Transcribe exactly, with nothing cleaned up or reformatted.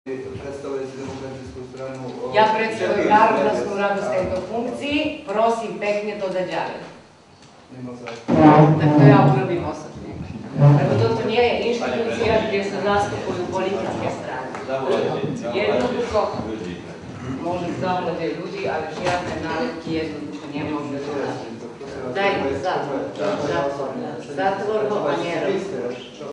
Predstavujete demokratickú stranu? Ja predstavujem Národnostnú radu z tejto funkcii, prosím pekne to dať ďalej. Tak to ja urobím osobne. Lebo toto nie je inštitúcia, kde sa zastupujú politické strany. Jednoducho môžem zavolať aj ľudí, ale žiadne nálepky jednoducho nemôžu dodať. Daj zatvor, zatvor, zatvor ho a nerob.